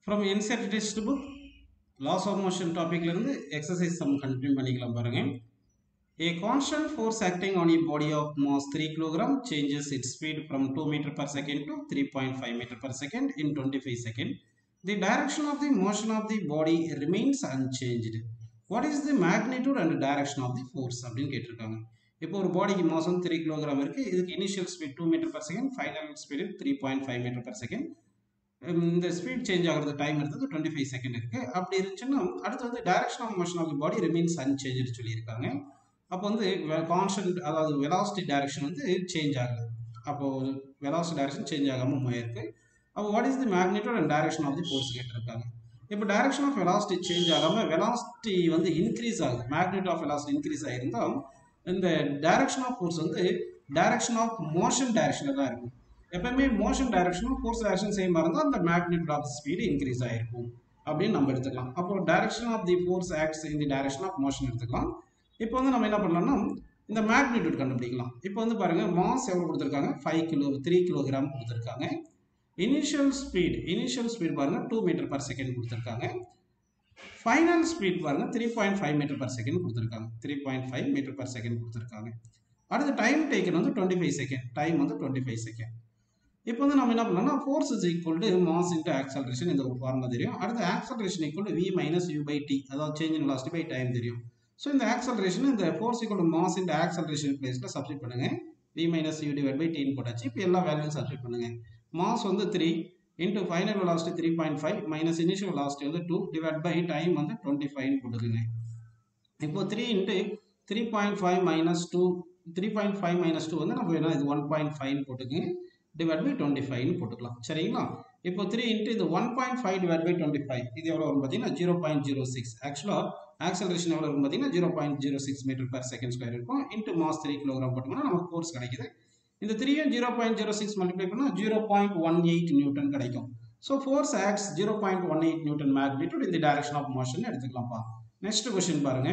From NCERT textbook laws of motion topic la irundhu exercise sum continue பண்ணிக்கலாம் பாருங்க. A constant force acting on a body of mass 3 kg changes its speed from 2 meter per second to 3.5 meter per second in 25 seconds. The direction of the motion of the body remains unchanged. What is the magnitude and direction of the force அப்படின்னு கேட்டிருக்காங்க. இப்போ ஒரு பாடிக்கு mass 3 kg இருக்கு. இதுக்கு initial speed 2 meter per second, final speed 3.5 meter per second. இந்த speed change ஆகிறது time எடுத்தது 25 செகண்ட் இருக்கு. அப்படி இருந்துச்சுன்னா அடுத்து வந்து direction of motion of the body remains unchanged சொல்லியிருக்காங்க. அப்போ வந்து கான்ஸ்டன்ட் அதாவது வெலாசிட்டி டைரக்ஷன் வந்து சேஞ்ச் ஆகல. அப்போ வெலாசிட்டி டைரக்ஷன் சேஞ்ச் ஆகாம போயிருக்கு. அப்போ what is the magnitude and direction of the force கேட்டிருக்காங்க. இப்போ டைரக்ஷன் ஆஃப் வெலாசிட்டி சேஞ்ச் ஆகாம வெலாசிட்டி வந்து இன்க்ரீஸ் ஆகுது. மேக்னிட்யூட் ஆஃப் வெலாசிட்டி இன்க்ரீஸ் ஆகிருந்தால் இந்த டைரக்ஷன் ஆஃப் ஃபோர்ஸ் வந்து டைரக்ஷன் ஆஃப் மோஷன் டைரக்ஷனில் தான் இருக்கும். எப்பவுமே மோஷன் டைரக்ஷனும் ஃபோர்ஸ் டைரக்ஷன் சேமாக இருந்தால் அந்த மேக்னிட்யூட் ஆஃப் ஸ்பீடு இன்க்ரீஸ் ஆகிருக்கும் அப்படின்னு நம்ம எடுத்துக்கலாம். அப்போ direction of the force acts in the direction of motion எடுத்துக்கலாம். இப்போ வந்து நம்ம என்ன பண்ணலாம்னா இந்த மேக்னிட்யூட் கண்டுபிடிக்கலாம். இப்போ வந்து பாருங்க மாஸ் எவ்வளோ கொடுத்துருக்காங்க, 3 கிலோகிராம் கொடுத்துருக்காங்க. இனிஷியல் ஸ்பீட் பாருங்க 2 மீட்டர் பர் செகண்ட் கொடுத்துருக்காங்க. ஃபைனல் ஸ்பீட் பாருங்க 3.5 மீட்டர் பர் செகண்ட் கொடுத்துருக்காங்க. 3.5 மீட்டர் பர் செகண்ட் கொடுத்துருக்காங்க. அடுத்து டைம் டேக்கன் வந்து 25 செகண்ட். டைம் வந்து 25 செகண்ட். இப்போ வந்து நம்ம என்ன பண்ணலாம்னா force is equal to mass into acceleration, இந்த ஒரு ஃபார்முலா தெரியும். அடுத்து acceleration equal to v minus u by T, அதாவது change in velocity by time தெரியும். ஸோ இந்த ஆக்சலரேஷன் இந்த force equal to mass into acceleration பிளேஸில் சப்ஸ்டிட் பண்ணுங்க. v minus u divide by டின்னு போட்டாச்சு. இப்போ எல்லா வேல்யூவும் சப்ஸ்டிட் பண்ணுங்க. மாஸ் வந்து 3 into final velocity 3.5 minus initial velocity வந்து 2 டிவைட் பை டைம் வந்து 25 போட்டுக்குங்க. இப்போ 3 இன்ட்டு 3.5 மைனஸ் 2 3.5 மைனஸ் 2 வந்து நம்ம வேணா இது 1.5 போட்டுக்குங்க. டிவைட் பை 25 போட்டுக்கலாம். சரிங்களா? இப்போ 3 இன்ட்டு இது 1.5 டிவைட் பை 25 இது எவ்வளோ வரும் பார்த்தீங்கன்னா 0.06. ஆக்சுவலாக ஆக்சலரேஷன் எவ்வளோ இருக்கும் பார்த்தீங்கன்னா 0.06 மீட்டர் பர் செகண்ட் ஸ்கொயர் இருக்கும். இன்ட்டு மாஸ் 3 கிலோகிராம் போட்டோம்னா நமக்கு ஃபோர்ஸ் கிடைக்குது. இந்த 3யும் 0.06 மல்டிப்ளை பண்ணால் 0.18 நியூட்டன் கிடைக்கும். So force acts 0.18 newton magnitude இந்த டைரக்ஷன் ஆஃப் மோஷன் எடுத்துக்கலாம்ப்பா. நெக்ஸ்ட் கொஸ்டின் பாருங்க.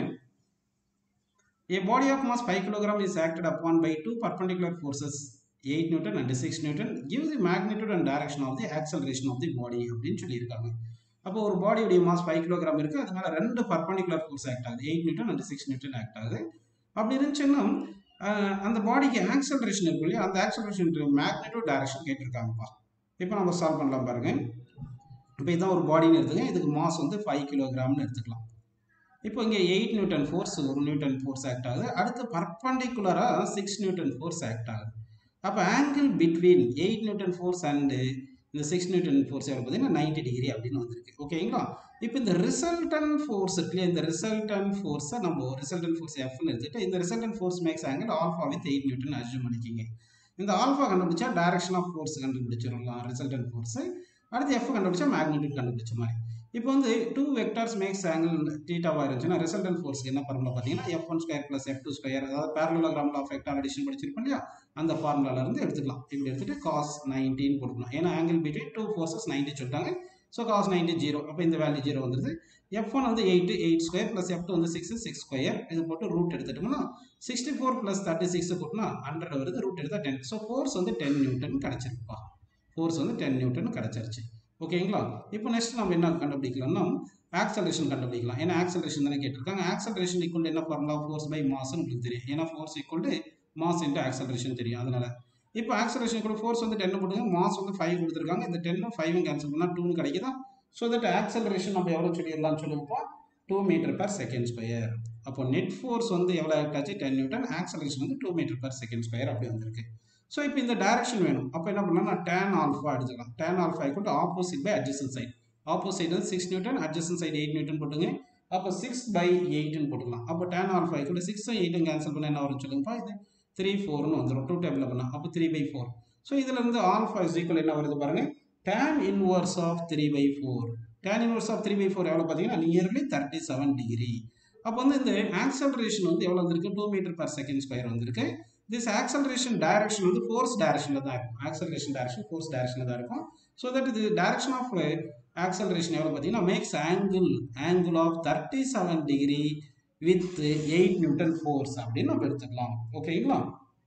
A body of mass 5 kg is acted upon by two perpendicular forces 8 Newton and 6 Newton. Give the magnitude and direction of the acceleration of the body அப்படின்னு சொல்லியிருக்காங்க. அப்போ ஒரு பாடியுடைய mass 5 kg இருக்கு. அது மேலே 2 perpendicular force act ஆகுது. 8 Newton and 6 Newton act ஆகுது. அப்படி இருந்துச்சுன்னா அந்த பாடிக்கு ஆக்சலரேஷன் இருக்கு இல்லையா, அந்த ஆக்சலரேஷன் மேக்னிட்யூட் டைரக்ஷன் கேட்டிருக்காங்கப்பா. இப்போ நம்ம சால்வ் பண்ணலாம் பாருங்க. இப்போ இதான் ஒரு பாடின்னு எடுத்துங்க. இதுக்கு மாஸ் வந்து 5 கிலோகிராம்னு எடுத்துக்கலாம். இப்போ இங்கே 8 newton force 1 newton force act ஆகுது. அடுத்து பர்பண்டிகுலராக 6 நியூட்டன் ஃபோர்ஸ் ஆக்ட் ஆகுது. அப்போ angle between 8 newton force and இந்த 6 நியூட்டன் ஃபோர்ஸ் எவ்வளோ பார்த்தீங்கன்னா 90 டிகிரி அப்படின்னு வந்திருக்கு. ஓகேங்களா? இப்போ இந்த ரிசல்டன் ஃபோர்ஸ் இருக்கு இல்லையா, இந்த ரிசல்டன் ஃபோர்ஸை நம்ம ரிசல்டன் ஃபோர்ஸ் எஃப்னு எடுத்துட்டு இந்த resultant force makes angle alpha with 8 newton assume பண்ணிக்கிங்க. இந்த ஆல்ஃபா கண்டுபிடிச்சா டைரக்ஷன் ஆஃப் ஃபோர்ஸ் கண்டுபிடிச்சிடலாம் ரிசல்டன் ஃபோர்ஸு. அடுத்து எஃப் கண்டுபிடிச்சா மேக்னிட்யூட் கண்டுபிடிச்ச மாதிரி. இப்போ வந்து 2 வெக்டர்ஸ் மேக்ஸ் ஆங்கிள் தீட்டாவாக இருந்துச்சுன்னா ரிசல்டன் ஃபோர்ஸ்க்கு என்ன ஃபார்முலா பார்த்தீங்கன்னா F1 square plus F2 square, அதாவது பேரலோகிராம் ஆஃப் வெக்டார் அடிஷன் படிச்சிருப்போம் இல்லையா, அந்த ஃபார்முலால இருந்து எடுத்துக்கலாம். இப்படி எடுத்துட்டு cos 90 போட்டுக்கணும். ஏன்னா ஆங்கிள் பிட்வீன் 2 ஃபோர்ஸஸ் 90 சொல்லிட்டாங்க. So cos 90 0. அப்போ இந்த வேல்யூ 0 வந்துருது. F1 வந்து 8 ஸ்கொயர் ப்ளஸ் F2 வந்து 6 ஸ்கொயர். இது போட்டு ரூட் எடுத்துட்டோம்னா 64 ப்ளஸ் 36 போட்டுனா 100 வருது. ரூட் எடுத்தால் 10. ஸோ ஃபோர்ஸ் வந்து 10 நியூட்டன் கிடச்சிருப்பா. ஃபோர்ஸ் வந்து 10 நியூட்டன் கிடச்சிருச்சு. ஓகேங்களா? இப்போ நெக்ஸ்ட் நம்ம என்ன கண்டுபிடிக்கலாம்னா ஆக்சலரேஷன் கண்டுபிடிக்கலாம். ஏன்னா ஆக்சலரேஷன் தானே கேட்டிருக்காங்க. ஆக்சலரேஷன் ஈக்குவல் என்ன ஃபார்முலா, ஃபோர்ஸ் பை மாஸ் உங்களுக்கு தெரியும். ஏன்னா force equal to mass into acceleration தெரியும். அதனால இப்போ ஆக்சலரேஷன் ஈக்குவல் ஃபோர்ஸ் வந்து 10 போட்டுங்க, மாஸ் வந்து 5 கொடுத்துருக்காங்க. இந்த 10 5 கேன்சல் பண்ணால் 2 கிடைக்குதா? ஸோ தட் ஆக்சலரேஷன் நம்ம எவ்வளோ சொல்லிடலாம்னு சொல்லுவோம், 2 மீட்டர் பர் செகண்ட் ஸ்கொயர். அப்போ நெட் ஃபோர்ஸ் வந்து எவ்வளோ ஆக்டாச்சு 10 நியூட்டன், ஆக்சலரேஷன் வந்து 2 மீட்டர் பர் செகண்ட் ஸ்கொயர் அப்படி வந்திருக்கு. ஸோ இப்போ இந்த டைரக்ஷன் வேணும். அப்போ என்ன பண்ணலாம், tan ஆல்ஃபா எடுத்துக்கலாம். tan alpha equal to opposite by adjacent side. Opposite வந்து 6 நியூட்டன், அட்ஜசன்ட் சைடு 8 நியூட்டன் போட்டுங்க. அப்போ 6/8ன்னு போட்டுக்கலாம். அப்போ tan alpha equal to 6 8 cancel பண்ண என்ன வரும் சொல்லுங்கப்பா, இது 3 4ன்னு வந்துடும். 2 டேபிள் பண்ணலாம். அப்போ 3/4. ஸோ இதில் இருந்து ஆல்ஃபா இஸ் ஈக்குவல் என்ன வருது பாருங்க, tan inverse of 3/4. tan inverse of 3/4 எவ்வளோ பார்த்தீங்கன்னா நியர்லி 37 டிகிரி. அப்போ வந்து இந்த ஆக்சலரேஷன் வந்து எவ்வளோ வந்திருக்கு, 2 மீட்டர் பர் செகண்ட் ஸ்கொயர் வந்திருக்கு. This acceleration direction வந்து force direction தான் இருக்கும். acceleration direction force direction தான் இருக்கும். So that the direction of acceleration எவ்வளோ பார்த்தீங்கன்னா makes angle of 37 degree with 8 Newton force அப்படின்னு நம்ம எடுத்துக்கலாம். ஓகேங்களா?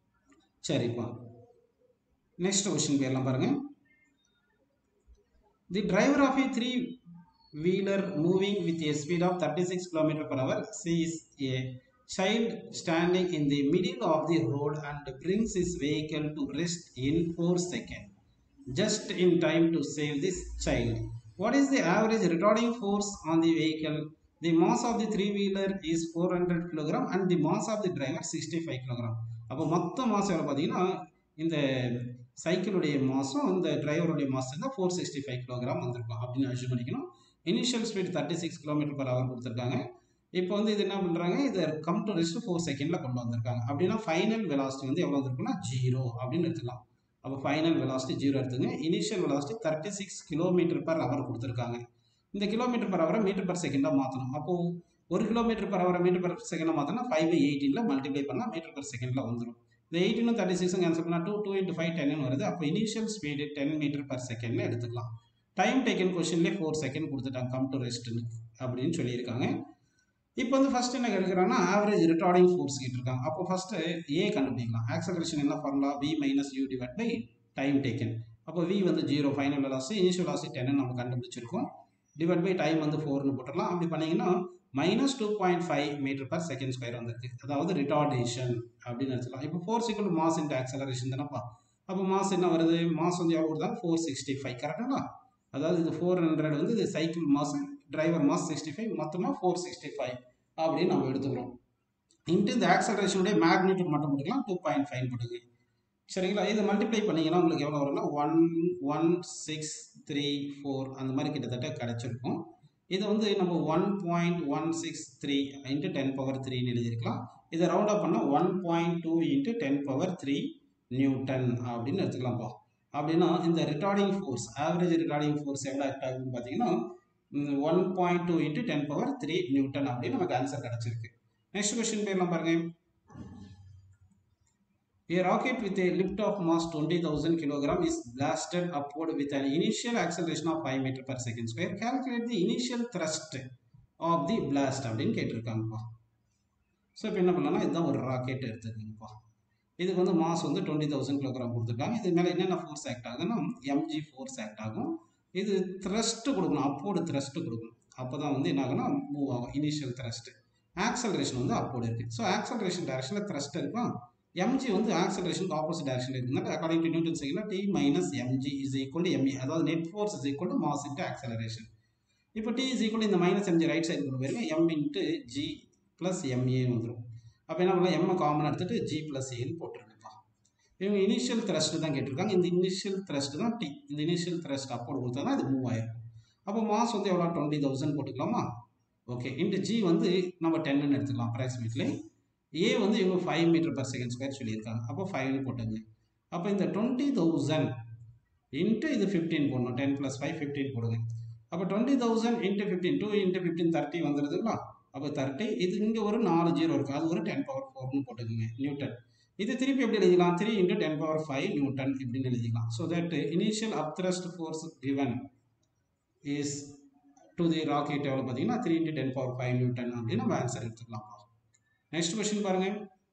சரிப்பா. நெக்ஸ்ட் கொஸ்டின் போயிடலாம் பாருங்க. The driver of a three-wheeler moving with a speed of 36 km/h sees a child standing in the middle of the road and brings his vehicle to rest in 4 seconds, just in time to save this child. What is the average retarding force on the vehicle? The mass of the three-wheeler is 400 kg and the mass of the driver 65 kg. அப்போ மொத்த mass எவ்வளோ பார்த்தீங்கன்னா இந்த சைக்கிளுடைய மாசம் இந்த டிரைவருடைய மாசம் தான் 465 kilogram வந்திருக்கும் அப்படின்னு அஷ்யூம் பண்ணிக்கணும். இனிஷியல் ஸ்பீட் 36 km/h கொடுத்துருக்காங்க. இப்போ வந்து இது என்ன பண்ணுறாங்க, இதை கம் டு ரெஸ்ட் 4 செகண்டில் கொண்டு வந்திருக்காங்க. அப்படின்னா ஃபைனல் வெலாசிட்டி வந்து எவ்வளோ வந்திருக்குன்னா 0 அப்படின்னு எடுத்துக்கலாம். அப்போ ஃபைனல் வெலாசிட்டி 0 எடுத்துங்க. இனிஷியல் வெலாசிட்டி 36 km/h கொடுத்துருக்காங்க. இந்த km/h மீட்டர்/செகண்டாக மாற்றணும். அப்போது 1 km/h மீட்டர்/செகண்டாக மாற்றினா 5/18 மல்டிப்ளை பண்ணால் மீட்டர்/செகண்டில் வந்துடும். இந்த 18 36 கேன்சல் பண்ணால் 2 × 5 10 வருது. அப்போ இனிஷியல் ஸ்பீடு 10 மீட்டர்/செகண்ட்ல எடுத்துக்கலாம். டைம் டேக்கன் கொஸ்டின்லேயே 4 செகண்ட் கொடுத்துட்டாங்க கம் டு ரெஸ்ட்னு அப்படின்னு சொல்லியிருக்காங்க. இப்போ வந்து ஃபர்ஸ்ட் என்ன கேட்குறாங்கன்னா ஆவரேஜ் ரிட்டார்டிங் ஃபோர்ஸ் கேட்டிருக்காங்க. அப்போ ஃபர்ஸ்ட் ஏ கண்டுபிடிக்கலாம். ஆக்சலரேஷன் என்ன formula, v - u / time taken. அப்போ v வந்து 0, ஃபைனல் வெலாசிட்டி, இனிஷியல் வெலாசிட்டி 10 நம்ம கண்டுபிடிச்சிருக்கோம். டிவைட் பை டைம் வந்து 4ன்னு போட்டுடலாம். அப்படி பண்ணீங்கன்னா -2.5 மீட்டர்/செகண்ட் ஸ்கொயர் வந்திருக்கு. அதாவது ரிட்டார்டேஷன் அப்படின்னு எடுத்துக்கலாம். இப்போ ஃபோர்ஸ் = மாஸ் இன்டு ஆக்சலரேஷன் தானப்பா. அப்போ மாஸ் என்ன வருது, மாஸ் வந்து எவ்வளோ கொடுத்தாங்க 465 கரெக்டுங்களா. அதாவது இது 400 வந்து இது சைக்கிள் மாஸ், டிரைவர் மாஸ் 65, மொத்தமாக 465 அப்படின்னு நம்ம எடுத்துக்கிறோம். இன்ட்டு இந்த ஆக்சலரேஷனுடைய மேக்னிடியூட் மட்டும் போட்டுக்கலாம், 2.5 போட்டுங்க. சரிங்களா. இதை மல்டிப்ளை பண்ணிங்கன்னா உங்களுக்கு எவ்வளோ வரும்னா 11634 அந்த மாதிரி கிட்டத்தட்ட கிடைச்சிருக்கும். இதை வந்து நம்ம 1.163 × 10⁻³ எழுதியிருக்கலாம். இதை ரவுண்ட் அப் பண்ணால் 1.2 × 10⁻³ நியூட்டன் அப்படின்னு எடுத்துக்கலாம்ப்பா. அப்படின்னா இந்த retarding force, average retarding force எவ்வளோ ஆக்ட் ஆகுதுன்னு பார்த்தீங்கன்னா 1.2 × 10⁻³ நியூட்டன் அப்படின்னு நமக்கு ஆன்சர் கிடைச்சிருக்கு. நெக்ஸ்ட் கொஸ்டின் போயிடலாம் பாருங்க. A rocket with a lift of mass 20,000 kg is blasted upward with an initial acceleration of 5 m/s². Calculate the initial thrust of the blast அப்படின்னு கேட்டிருக்காங்கப்பா. So இப்போ என்ன பண்ணலாம்னா இதுதான் ஒரு ராக்கெட் எடுத்துருக்குங்கப்பா. இதுக்கு வந்து மாஸ் வந்து 20,000 kg கொடுத்துருக்காங்க. இது மேலே என்னென்ன ஃபோர்ஸ் ஆக்ட் ஆகுதுன்னா mg ஃபோர்ஸ் ஆக்ட் ஆகும். இது த்ரஸ்ட் கொடுக்கணும், அப்போர்டு த்ரஸ்ட் கொடுக்கணும். அப்போ தான் வந்து என்ன ஆகுனா மூவ் ஆகும். இனிஷியல் த்ரஸ்ட், ஆக்சலரேஷன் வந்து அப்போர்டு இருக்குது. ஸோ ஆக்சலரேஷன் டைரக்ஷனில் த்ரஸ்ட் இருக்கும். mg வந்து ஆக்சலரேஷனுக்கு ஆப்போசிட் டைரக்ஷனில் இருக்குதுனால அக்கார்டிங் டு நியூட்டன் செகண்ட்ல t - mg = ma, அதாவது net force = mass into acceleration. இப்போ t = இந்த -mg ரைட் சைடு கொண்டு போயிருங்க, m × g + ma வந்துடும். அப்போ என்ன பண்ணலாம், m காமன் எடுத்துட்டு g + a போட்டுருக்குப்பா. இவங்க இனிஷியல் த்ரஸ்ட் தான் கேட்டிருக்காங்க. இந்த இனிஷியல் த்ரஸ்ட் தான் t. இந்த இனிஷியல் த்ரஸ்ட் அப்போர்டு கொடுத்தா தான் இது மூவ் ஆயிருக்கும். அப்போ மாஸ் வந்து எவ்வளோ 20,000 போட்டுக்கலாமா. ஓகே. இன்ட்டு g வந்து நம்ம 10ன்னு எடுத்துக்கலாம் அப்ராக்சிமேட்லி. A வந்து இவங்க 5 m/s² சொல்லியிருக்காங்க. அப்போ 5ன்னு போட்டுங்க. அப்போ இந்த 20,000 இன்ட்டு இது 15 போடணும். 10 + 5 15 போடுங்க. அப்போ 20,000 × 15 2 × 15 30 வந்துடுதுங்களா. அப்போ 30, இது இங்கே ஒரு 4 0 இருக்குது, அது ஒரு 10⁻⁴ போட்டுக்குங்க நியூட்டன். இது திருப்பி எப்படி எழுதிக்கலாம், 3 × 10⁻⁵ நியூட்டன் இப்படின்னு எழுதிக்கலாம். So that initial upthrust force given is to the rocket எவ்வளோ பார்த்தீங்கன்னா 3 × 10⁻⁵ நியூட்டன் அப்படின்னு நம்ம ஆன்சர் எடுத்துக்கலாம். நெக்ஸ்ட் கொஸ்டின் பாருங்க.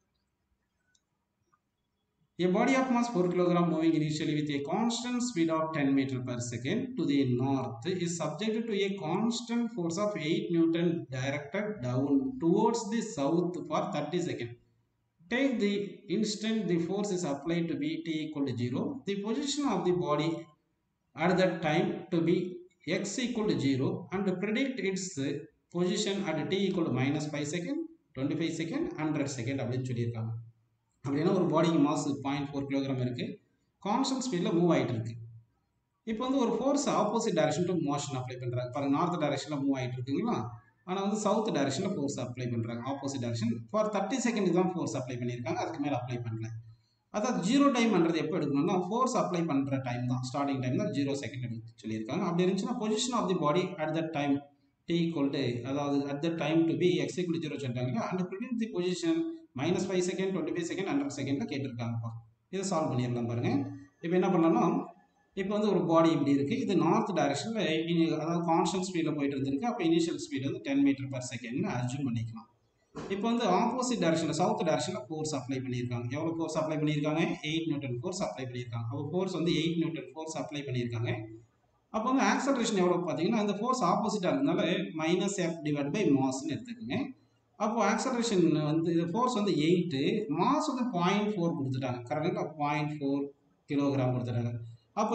A body of mass 4 kg moving initially with a constant speed of 10 m/s to the north is subjected to a constant force of 8 Newton directed down towards the south for 30 seconds. Take the instant the force is applied to be t = 0. The position of the body at that time to be x = 0 and predict its position at t = -5 seconds, 25 second, 100 second அப்படின்னு சொல்லியிருக்காங்க. அப்படின்னா ஒரு பாடிக்கு mass 0.4 kg இருக்குது, constant ஸ்பீடில் move ஆகிட்டு இருக்கு. இப்போ வந்து ஒரு force opposite direction to motion apply பண்ணுறாங்க. பாருங்க, நார்த் டைரக்ஷனில் மூவ் ஆகிட்டு இருக்குங்களா. ஆனால் வந்து சவுத் டைரக்ஷனில் ஃபோர்ஸ் அப்ளை பண்ணுறாங்க, ஆப்போசிட் டைரக்ஷன். ஃபார் 30 செகண்ட் தான் ஃபோர்ஸ் அப்ளை பண்ணியிருக்காங்க, அதுக்கு மேலே அப்ளை பண்ணல. அதாவது 0 டைம்ன்றது எப்போ எடுக்கணும்னா ஃபோர்ஸ் அப்ளை பண்ணுற டைம் தான், ஸ்டார்டிங் டைம் தான் 0 செகண்ட் எடுத்து சொல்லியிருக்காங்க. அப்படி இருந்துச்சுன்னா position of the body at that time t = அதாவது at the time to be x = 0 சொல்லிட்டாங்க. And predict the position -5 second, 25 second, 100 செகண்டில் கேட்டிருக்காங்கப்பா. இதை சால்வ் பண்ணிடலாம் பாருங்க. இப்போ என்ன பண்ணலாம்னா, இப்போ வந்து ஒரு பாடி இப்படி இருக்குது, இது நார்த் டைரக்ஷனில் அதாவது கான்ஸ்டன்ட் ஸ்பீடில் போயிட்டு இருந்திருக்கு. அப்போ இனிஷியல் ஸ்பீடு வந்து 10 m/s அஸ்யூம் பண்ணிக்கலாம். இப்போ வந்து ஆப்போசிட் டைரக்ஷனில் சவுத் டைரக்ஷனில் ஃபோர்ஸ் அப்ளை பண்ணியிருக்காங்க. எவ்வளோ ஃபோர்ஸ் அப்ளை பண்ணியிருக்காங்க, 8 நியூட்டன் ஃபோர்ஸ் அப்ளை பண்ணியிருக்காங்க. அப்போ ஃபோர்ஸ் வந்து 8 நியூட்டன் ஃபோர்ஸ் அப்ளை பண்ணியிருக்காங்க. அப்போ வந்து ஆக்சலரேஷன் எவ்வளோ பார்த்தீங்கன்னா இந்த ஃபோர்ஸ் ஆப்போசிட்டாக இருந்தனால மைனஸ் எஃப் டிவைட் பை மாஸ்ன்னு எடுத்துக்கோங்க. அப்போ ஆக்சலரேஷன் வந்து ஃபோர்ஸ் வந்து 8, மாஸ் வந்து 0.4 கொடுத்துட்டாங்க. கரெக்டாக 0.4 கிலோகிராம் கொடுத்துட்டாங்க. அப்போ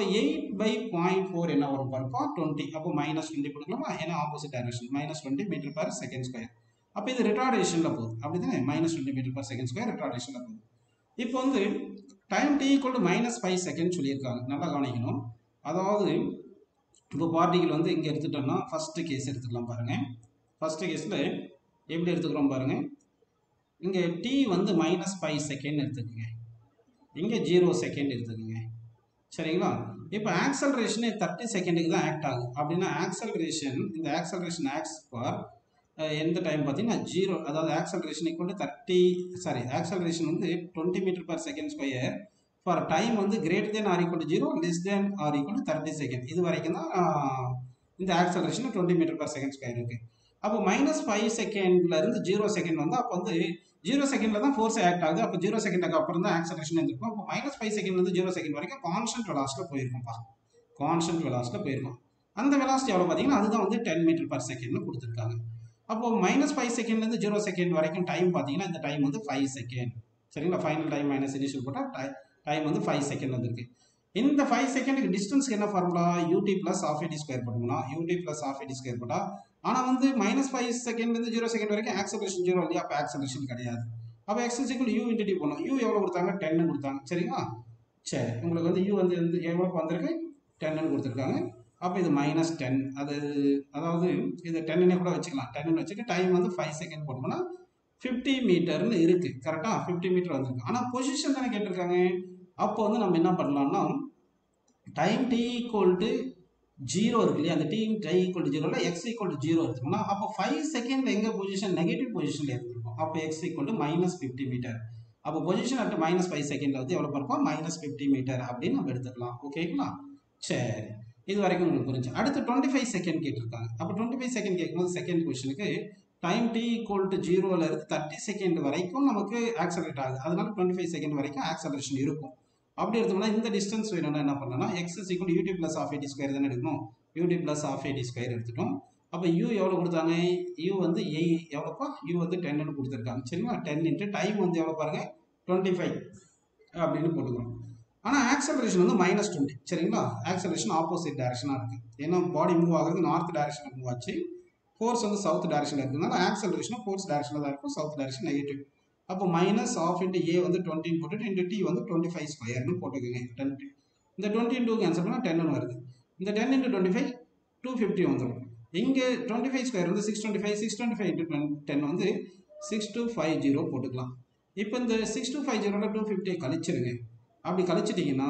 8/0.4 என்ன வரும் பாருப்பா 20. அப்போ -20 கொடுக்கலாமா? ஏன்னா ஆப்போசிட் டைரக்ஷன் -20 m/s². அப்போ இது ரிட்டார்டேஷனில் போகுது அப்படி தானே? -20 m/s² ரிட்டார்டேஷனில் போகுது. இப்போ வந்து டைம் t = -5 செகண்ட் சொல்லியிருக்காங்க. நல்லா கவனிக்கணும். அதாவது இப்போ பார்ட்டிகிள் வந்து இங்கே எடுத்துட்டோம்னா ஃபர்ஸ்ட் கேஸ் எடுத்துக்கலாம் பாருங்க. ஃபர்ஸ்ட் கேஸில் எப்படி எடுத்துக்கிறோம் பாருங்க. இங்கே t வந்து -5 செகண்ட் எடுத்துக்கோங்க, இங்கே 0 செகண்ட் எடுத்துக்கோங்க. சரிங்களா? இப்போ ஆக்சலரேஷன் 30 செகண்டுக்கு தான் ஆக்ட் ஆகும். அப்படின்னா ஆக்சலரேஷன் இந்த ஆக்சலரேஷன் ஆக்ட்ஸ் ஃபார் எந்த டைம் பார்த்தீங்கன்னா 0, அதாவது ஆக்சலரேஷன் ஆக்சலரேஷன் வந்து 20 m/s² ஃபார் டைம் வந்து greater than or equal to 0, less than or equal to 30 second. இது வரைக்கும் தான் இந்த ஆக்சலரேஷன் 20 m/s² இருக்கு. அப்போ -5 செகண்ட்லேருந்து 0 செகண்ட் வந்து அப்போ வந்து 0 செகண்டில் தான் ஃபோர்ஸ் ஆக்ட் ஆகுது. அப்போ 0 செகண்டுக்கு அப்புறம் தான் ஆக்சலரேஷன் இருந்திருக்கும். அப்போ -5 செகண்ட்லேருந்து 0 செகண்ட் வரைக்கும் கான்ஸ்டன்ட் வெலாசிட்டியில் போயிருக்கும்ப்பா. கான்ஸ்டன்ட் வெலாசிட்டியில் போயிருக்கும். அந்த வெலாசிட்டி எவ்வளோ பார்த்தீங்கன்னா அதுதான் வந்து 10 m/s கொடுத்துருக்காங்க. அப்போ -5 செகண்ட்லேருந்து 0 செகண்ட் வரைக்கும் டைம் பார்த்தீங்கன்னா இந்த டைம் வந்து 5 செகண்ட். சரிங்களா? ஃபைனல் டைம் மைனஸ் இனிஷியல் போட்டால் டைம் வந்து 5 செகண்ட் வந்திருக்கு. இந்த 5 செகண்டுக்கு டிஸ்டன்ஸ்க்கு என்ன ஃபார்முலா? ut + ½ போட்டோம்னா ut + ½ போட்டால், ஆனால் வந்து -5 செகண்ட்லேருந்து 0 செகண்ட் வரைக்கும் ஆக்சலரேஷன் 0 இல்லையா? அப்போ ஆக்சலரேஷன் கிடையாது. அப்போ x = u × t போடணும். u எவ்வளோ கொடுத்தாங்க? 10 கொடுத்தாங்க. சரிங்களா? சரி, உங்களுக்கு வந்து u வந்து எவ்வளோ வந்திருக்கு? 10 கொடுத்துருக்காங்க. அப்போ இது -10, அதாவது இது 10 கூட வச்சுக்கலாம். 10 வச்சுட்டு டைம் வந்து 5 செகண்ட் போட்டோம்னா 50 மீட்டர்னு இருக்கு. கரெக்டாக 50 மீட்டர் வந்திருக்கு. ஆனால் பொசிஷன் தானே கேட்டிருக்காங்க. அப்போ வந்து நம்ம என்ன பண்ணலாம்னா டைம் t = 0 இருக்கு இல்லையா? அந்த t = 0ல x = 0 எடுத்துக்கோம்னா அப்போ 5 செகண்ட் எங்கே பொசிஷன்? நெகட்டிவ் பொசிஷனில் எடுத்துருக்கோம். அப்போ x = -50 மீட்டர். அப்போ பொசிஷன் அட் -5 செகண்டில் வந்து எவ்வளோ பார்ப்போம்? -50 மீட்டர் அப்படின்னு நம்ம எடுத்துக்கலாம். ஓகேங்களா? சரி, இது வரைக்கும் உங்களுக்கு புரிஞ்சு. அடுத்து 25 செகண்ட் கேட்டிருக்காங்க. அப்போ 25 செகண்ட் கேட்கும்போது செகண்ட் கொஸ்டினுக்கு டைம் t = 0ல இருந்து 30 செகண்ட் வரைக்கும் நமக்கு ஆக்சலரேட் ஆகுது. அதனால 25 செகண்ட் வரைக்கும் ஆக்சலரேஷன் இருக்கும். அப்படி எடுத்தோம்னா இந்த டிஸ்டன்ஸ் வேணும்னா என்ன பண்ணலாம்னா x = ut + ½ தானே எடுக்கணும். ut + ½ எடுத்துட்டோம். அப்போ u எவ்வளோ கொடுத்தாங்க? u வந்து எவ்வளோப்பா? u வந்து 10ன்னு கொடுத்துருக்காங்க. சரிங்களா? 10 × டைம் வந்து எவ்வளோ பாருங்க 25 அப்படின்னு போட்டுக்கிறோம். ஆனால் ஆக்சலரேஷன் வந்து -20. சரிங்களா? ஆக்சலரேஷன் ஆப்போசிட் டைரக்ஷனாக இருக்குது. ஏன்னா பாடி மூவ் ஆகுறது நார்த் டைரக்ஷனில் மூவ் ஆச்சு, ஃபோர்ஸ் வந்து சவுத் டைரக்ஷனில் இருக்கிறதுனால ஆக்சலரேஷனும் ஃபோர்ஸ் டைரக்ஷனில் தான் இருக்கும், சவுத் டைரக்ஷன் நெகட்டிவ். அப்போ -12 × a வந்து 20 போட்டுட்டு × t வந்து 25² போட்டுக்கோங்க. 10 இந்த 20 × 2 கேன்சல் பண்ணால் 10 வருது. இந்த 10 × 25 250 வந்துடும். இங்கே 25² வந்து 625, 625 × 10 வந்து 6250 போட்டுக்கலாம். இப்போ இந்த 6250ல 250 கழிச்சிருங்க. அப்படி கழிச்சிட்டிங்கன்னா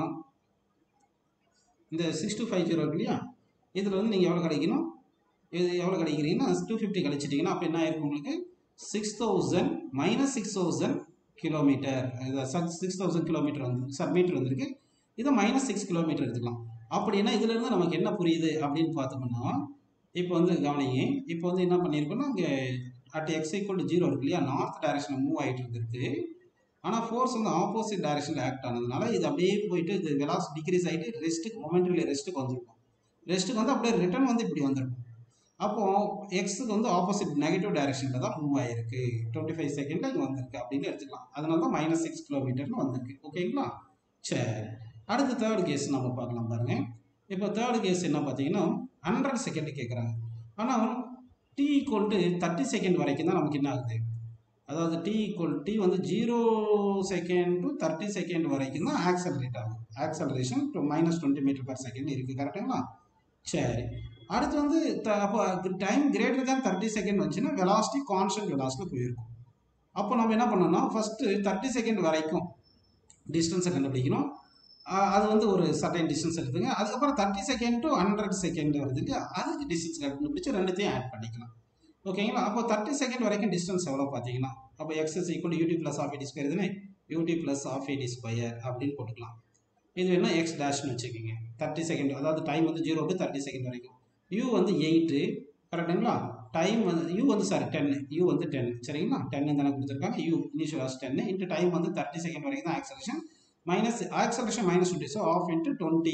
இந்த 6250 இருக்கு இல்லையா? இதில் வந்து நீங்கள் எவ்வளோ கிடைக்கணும்? இது எவ்வளோ கிடைக்கிறீங்கன்னா 250 கழிச்சிட்டிங்கன்னா அப்போ என்ன ஆயிருக்கும் உங்களுக்கு? 6000 -6000 கிலோமீட்டர். 6000 கிலோமீட்டர் வந்து மீட்டர் வந்திருக்கு. இதை -6 கிலோமீட்டர் எடுத்துக்கலாம். அப்படின்னா இதுலேருந்து நமக்கு என்ன புரியுது அப்படின்னு பார்த்தோம்னா, இப்போ வந்து கவனிங்க. இப்போ வந்து என்ன பண்ணியிருக்கோம்னா இங்கே அட் x = 0 இருக்கு இல்லையா? நார்த் டைரக்ஷனில் மூவ் ஆகிட்டு இருந்திருக்கு. ஆனால் ஃபோர்ஸ் வந்து ஆப்போசிட் டைரக்ஷனில் ஆக்ட் ஆனதுனால இது அப்படியே போயிட்டு இது வெலாசிட்டி டிக்ரீஸ் ஆகிட்டு ரெஸ்ட்டுக்கு மொமெண்ட்ரியில் ரெஸ்ட்டுக்கு வந்திருக்கும். ரெஸ்ட்டுக்கு வந்து அப்படியே ரிட்டர்ன் வந்து இப்படி வந்திருக்கும். அப்போது எக்ஸுக்கு வந்து ஆப்போசிட் நெகட்டிவ் டைரக்ஷனில் தான் மூவ் ஆகிருக்கு. 25 செகண்டில் இங்கே வந்திருக்கு அப்படின்னு எடுத்துக்கலாம். அதனால தான் -6 கிலோமீட்டர்னு வந்திருக்கு. ஓகேங்களா? சரி, அடுத்து தேர்ட் கேஸ் நம்ம பார்க்கலாம் பாருங்கள். இப்போ தேர்ட் கேஸ் என்ன பார்த்தீங்கன்னா 100 செகண்ட் கேட்குறாங்க. ஆனால் t = 30 செகண்ட் வரைக்கும் தான் நமக்கு என்ன ஆகுது? அதாவது t வந்து 0 செகண்ட் டு 30 செகண்ட் வரைக்கும் தான் ஆக்சலரேட் ஆகும். ஆக்சலரேஷன் -20 m/s இருக்குது. கரெக்டுங்களா? சரி, அடுத்து வந்து அப்போ டைம் கிரேட்டர் தேன் 30 செகண்ட் வந்துச்சுன்னா வெலாசிட்டி கான்ஸ்டன்ட் வெலாசிட்டியில் போயிருக்கும். அப்போ நம்ம என்ன பண்ணோம்னா ஃபஸ்ட்டு 30 செகண்ட் வரைக்கும் டிஸ்டன்ஸை கண்டுபிடிக்கணும். அது வந்து ஒரு சர்டைன் டிஸ்டன்ஸ் எடுத்துங்க. அதுக்கப்புறம் 30 செகண்ட் டு 100 செகண்ட் வருது இல்லையா? அதுக்கு டிஸ்டன்ஸ் கண்டுபிடிச்சி ரெண்டுத்தையும் ஆட் பண்ணிக்கலாம். ஓகேங்களா? அப்போ 30 செகண்ட் வரைக்கும் டிஸ்டன்ஸ் எவ்வளோ பார்த்தீங்கன்னா அப்போ x = ut + ½ தானே? ut + ½ அப்படின்னு போட்டுக்கலாம். இது வேணா x டேஷ்னு வச்சுக்கோங்க. 30 செகண்ட், அதாவது டைம் வந்து 0 to 30 செகண்ட் வரைக்கும். u வந்து 8 கரெக்டுங்களா? டைம் வந்து u வந்து 10, u வந்து 10. சரிங்களா? 10 தானே கொடுத்துருக்காங்க. u initial was 10 into time வந்து 30 செகண்ட் வரைக்கும் தான் acceleration. Acceleration -20, so ½ × 20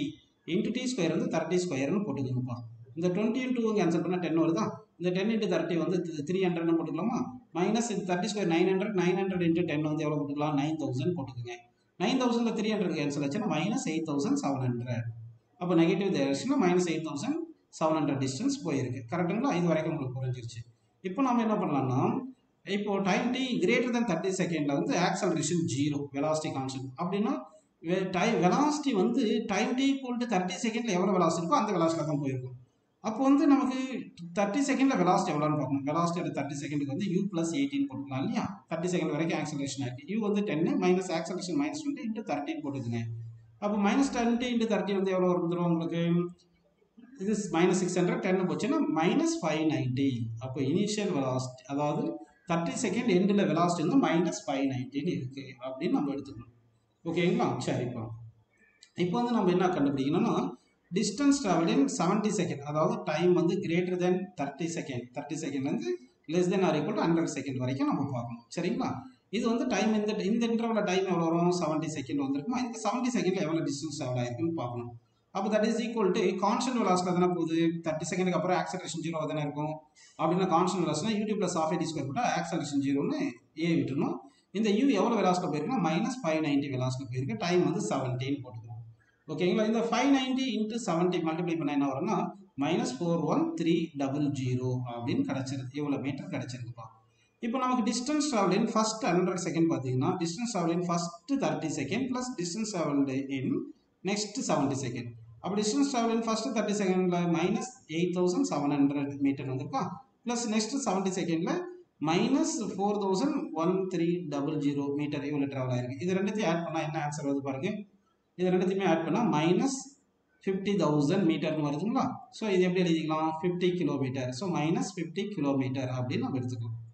into T square வந்து 30 ஸ்கொயர்னு போட்டுக்கோங்கப்பா. இந்த 20 இன்ட்டு கேன்சல் பண்ணால் 10 வருதா? இந்த 10 இன்ட்டு 30 வந்து 300 போட்டுக்கலாமா? மைனஸ் இது 30 ஸ்கொயர் 900, 900 இன்ட்டு 10 வந்து எவ்வளோ போட்டுக்கலாம்? 9000 போட்டுக்கோங்க. 9000ல் 300 கேன்சல் ஆச்சுன்னா மைனஸ் 8700. அப்போ நெகட்டிவ் டைரக்ஷனில் மைனஸ் 8700 டிஸ்டன்ஸ் போயிருக்கு. கரெக்டுங்களா? இது வரைக்கும் உங்களுக்கு புரிஞ்சிருச்சு. இப்போ நம்ம என்ன பண்ணலாம்னா, இப்போ டைம் டி கிரேட்டர் தென் 30 செகண்டில் வந்து ஆக்சலரேஷன் 0, வெலாசிட்டி கான்ஸ்டன்ட். அப்படின்னா வெலாசிட்டி வந்து டைம் டி ஈக்குவல் டு 30 செகண்டில் எவ்வளோ வெலாசிட்டி இருக்கோ அந்த வெலாசிட்டியில் தான் போயிருக்கும். அப்போ வந்து நமக்கு 30 செகண்டில் வெலாசிட்டி எவ்வளோன்னு பார்க்கணும். வெலாசிட்டி 30 செகண்டுக்கு வந்து u + 18 போட்டுக்கலாம் இல்லையா? 30 செகண்ட் வரைக்கும் ஆக்சலரேஷன் ஆகிருக்கு. u வந்து 10 மைனஸ் ஆக்சலரேஷன் மைனஸ் 20 இன்ட்டு 13 போட்டுக்குங்க. அப்போ மைனஸ் 20 இன்ட்டு 30 வந்து எவ்வளோ வந்துடும் உங்களுக்கு? இது மைனஸ் 600, 10 போச்சுன்னா மைனஸ் 590. அப்போ இனிஷியல் வெலாசிட்டி அதாவது 30 செகண்ட் எண்டில் வெலாசிட்டி வந்து மைனஸ் 590 இருக்குது அப்படின்னு நம்ம எடுத்துக்கணும். ஓகேங்களா? சரிப்பா. இப்போ வந்து நம்ம என்ன கண்டுபிடிக்கணும்னா, டிஸ்டன்ஸ் ட்ராவல் இன் 70 செகண்ட், அதாவது டைம் வந்து கிரேட்டர் தென் 30 செகண்ட், 30 செகண்ட்லேருந்து less than or equal to 100 second வரைக்கும் நம்ம பார்க்கணும். சரிங்களா? இது வந்து டைம் இந்த இன்டர்வலில் டைம் எவ்வளோ வரும்? 70 செகண்ட் வந்திருக்குமா? இந்த 70 செகண்டில் எவ்வளோ டிஸ்டன்ஸ் ட்ராவல் ஆயிருக்குன்னு பார்க்கணும். அப்போ that is equal to constant வெலாசிட்டியில் தானே போகுது. 30 செகண்டுக்கு அப்புறம் ஆக்சலரேஷன் 0 தானே இருக்கும். அப்படின்னா கான்ஸ்டன்ட் வெலாசிட்டினா u + half a ஸ்கொயர் போட்டால் ஆக்சலரேஷன் 0ன்னு ஏ விட்டுணும். இந்த u எவ்வளோ வெலாசிட்டியில் போயிருக்குன்னா மைனஸ் 590 வெலாசிட்டியில் போயிருக்கு. டைம் வந்து 17 போட்டுக்கணும். ஓகேங்களா? இந்த 590 இன்ட்டு 70 மல்டிப்ளை பண்ண என்ன வரும்னா மைனஸ் 41300 அப்படின்னு கிடச்சிருக்கு. இவ்வளோ மீட்டர் கிடச்சிருக்குப்பா. இப்போ நமக்கு distance travel in first 100 second பார்த்தீங்கன்னா distance travel in first 30 second plus distance travel in next 70 second. அப்போ டிஸ்டன்ஸ் ட்ராவல் இன் ஃபர்ஸ்ட் 30 செகண்டில் மைனஸ் 8700 மீட்டர் வந்திருக்கா? ப்ளஸ் நெக்ஸ்ட் 70 செகண்டில் மைனஸ் 41300 மீட்டர் இவ்வளோ ட்ராவல் ஆயிருக்கு. இது ரெண்டுத்தையும் ஆட் பண்ணால் என்ன ஆன்சர் வருது பாருங்க. இது ரெண்டுத்தையுமே ஆட் பண்ணால் மைனஸ் 50,000 மீட்டர்னு வருதுங்களா? ஸோ இது எப்படி எழுதிக்கலாம்? 50 கிலோமீட்டர். ஸோ மைனஸ் 50 கிலோமீட்டர் அப்படின்னு நம்ம எடுத்துக்கலாம்.